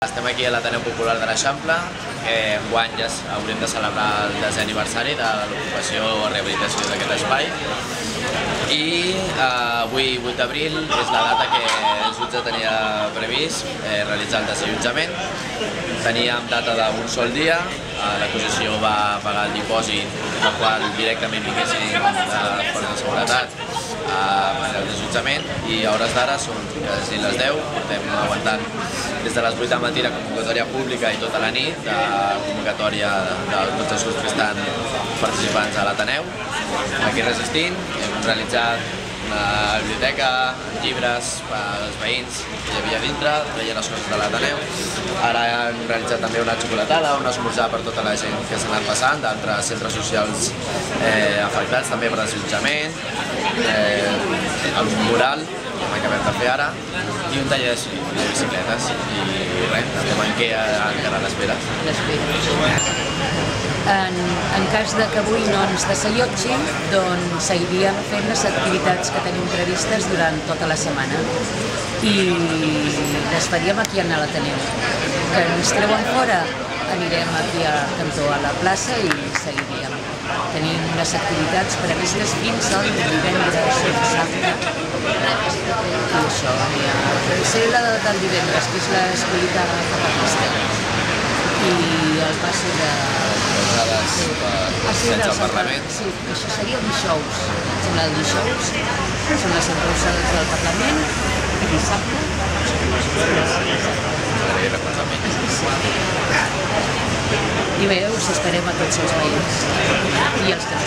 Estem aquí a l'Ateneu Popular de l'Eixample, que enguany ja haurem de celebrar el 10è aniversari de l'ocupació o rehabilitació d'aquest espai. I avui, 8 d'abril, és la data que el jutge tenia previst realitzar el desallotjament. Teníem data d'un sol dia, l'acusació va pagar el dipòsit, el qual directament vinguessin les forces de seguretat el desallotjament, i a hores d'ara són quasi les 10, portem aguantant des de les 8 del matí la convocatòria pública i tota la nit, de convocatòria de tots els grups que estan participants a l'Ateneu. Aquí resistint, hem realitzat una biblioteca, llibres pels veïns que hi havia dintre, veient les coses de l'Ateneu. Ara hem realitzat també una xocolatada, un esmorzar per tota la gent que s'ha anat passant, d'altres centres socials afectats també per desallotjament, el mural, que acabem de fer ara, i un taller de bicicletes. I res, estem aquí encara a l'espera. En cas que avui no ens desallotgin, doncs seguiríem fent les activitats que tenim previstes durant tota la setmana i les faríem aquí a l'Ateneu. Que ens treuen fora, anirem aquí a Cantó, a la plaça, i seguiríem. Tenim les activitats previstes fins al divendres o dissabte. I això, ser la del divendres, que és l'escollida capacista, i el passe de... Sense el Parlament. Sí, això seria el dijous. El dijous són les encausades del Parlament, i dissabte... I bé, us esperem a tots els veïns i els que